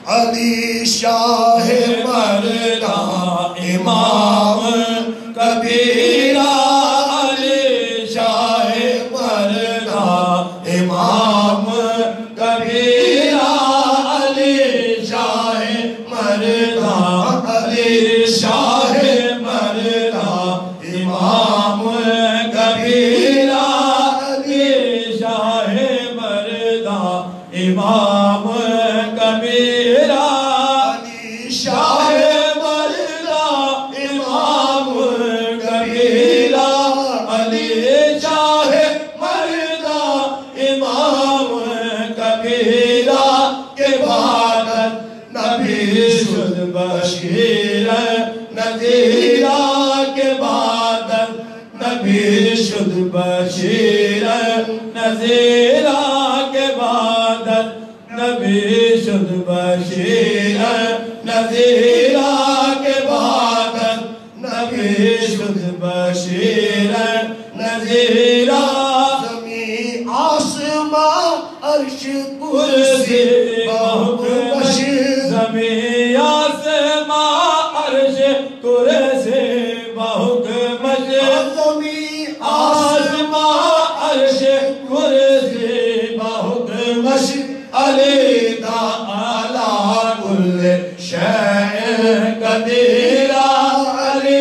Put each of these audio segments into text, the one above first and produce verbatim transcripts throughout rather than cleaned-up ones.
علی شاہ مردہ امام کبیرہ علی شاہ مردہ امام کبیرہ علی شاہ مردہ علی شاہ مردہ امام کبیرہ علی شاہ مردہ امام کبیرہ علی شاہ مردہ امام کبیرہ علی شاہ مردہ امام کبیرہ کے بعد نبی شد بشیر نذیرہ کے بعد نبی شد بشیر نذیرہ کے بعد نبی شد بشیر نذیرہ کے بعد نبی شد بشیر نذیرہ زمین آسمان عرش کرسی بحکم زمین آسمان عرش کرسی بحکم زمین آسمان عرش کرسی بحکم علی تعالی کل شیء قدیر علی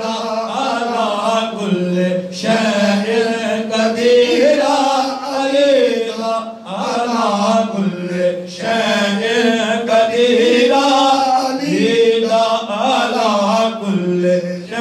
تعالی کل شیء قدیر علی تعالی کل شیء قدیر علی تعالی کل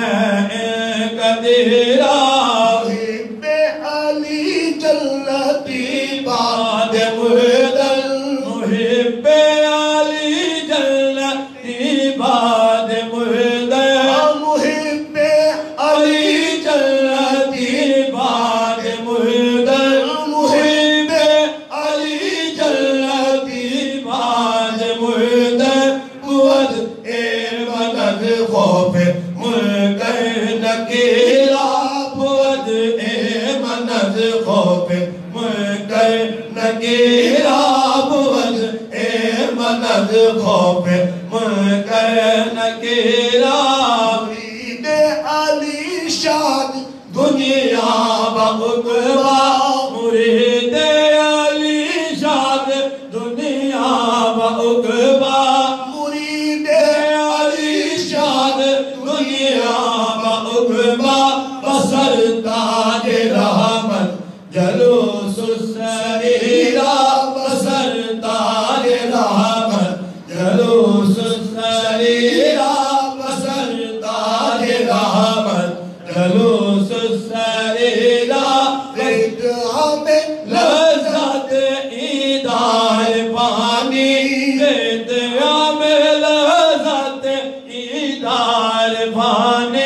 شیء قدیر محب علی جلتی بعد مردل محب علی جلتی بعد مردل محب علی جلتی بعد مردل محب علی جلتی بعد مردل قوت اے مدد خوف منکر نکیرہ قوت اے مدد خوف منکر نکیرہ بود اے مدد خوف منکر نکیرہ مرید علی شاد دنیا بعقبہ مرید علی شاد دنیا بعقبہ مرید علی شاد دنیا بعقبہ بسر تاج رحمت جلوس السریرہ بسر تاج رحمت جلوس السریرہ بسر تاج رحمت جلوس السریرہ ادعا میں لذت ایدار پانی ادعا میں لذت ایدار پانی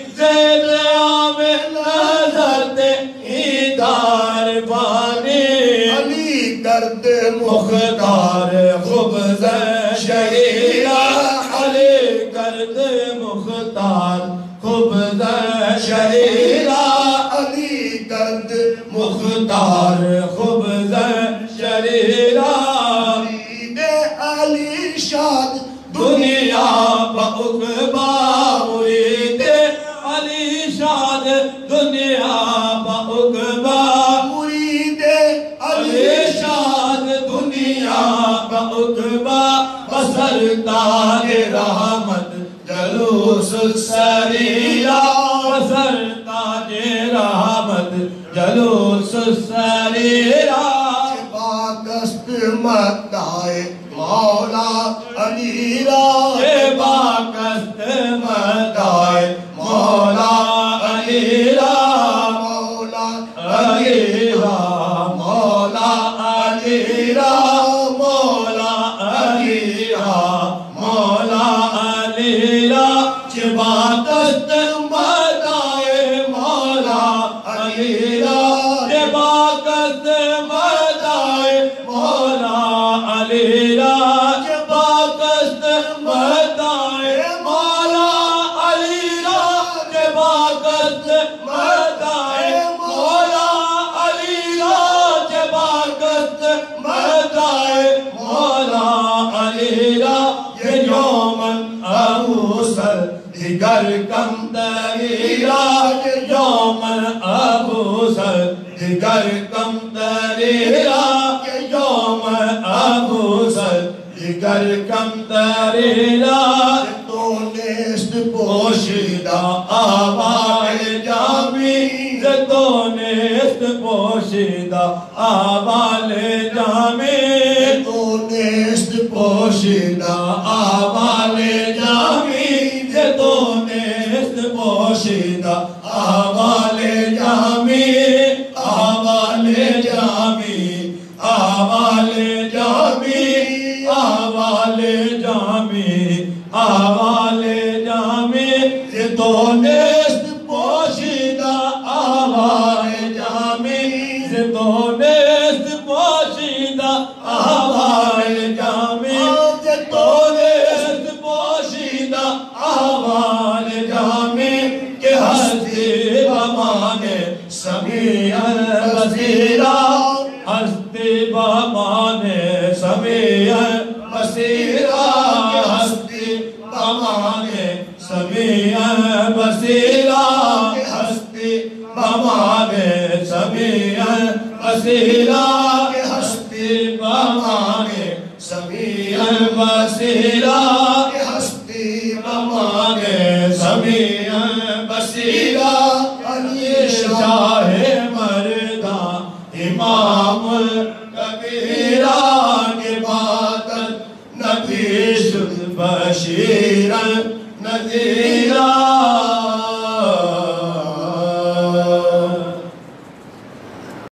ادعا میں لذت ایدار پانی علی درد مختار خبز شہیرہ علی درد مختار خبز شہیرہ علی درد مختار خبز شہیرہ مرید علی شاد دنیا بعقبہ مرید علی شاد دنیا بعقبہ مرید علی شاد دنیا بعقبہ بسر تاج رحمت جلوس السریرہ بسر تاج رحمت جلوس السریرہ باکست مدائے مولا علی را باکست مدائے مولا علی را مولا علی را مولا علی را مولا علی را مولا علی را باکست مدائے مولا علی را باکست مدائے مولا علی را باکست مدائے مولا علی را باکست مدائے مولا علی را باکست مدائے مولا علی دائرہ یہ یومن ابو سر دیگر کم دائرہ یہ یومن ابو سر دیگر کم دائرہ یہ یومن ابو سر دیگر کم دائرہ تو نیست پوشیدہ آبائے جامی تو نیست پوشیدہ آبائے جامی تو نیست پوشیدہ آبائے جامی تو نیست پوشیدہ آبائے جامی آبائے جامی آبائے جامی آبائے جامی آبائے جامی تو نیست پوشیدہ آبائے جامی تو نیست پوشیدہ آبائے جامی تو نیست پوشیدہ آبائے جامی کہ ہستی بمانے سمیع بصیرہ ہستی بمانے سمیع بصیرہ ہستی بمانے سمیع بصیرہ ہستی بمانے سمیع بصیرہ ہستی بمانے سمیع بصیرہ ہستی بمانے سمیع بصیرہ علی شاہ مرداں امام الکبیرہ عبادت نبی شد بشیرا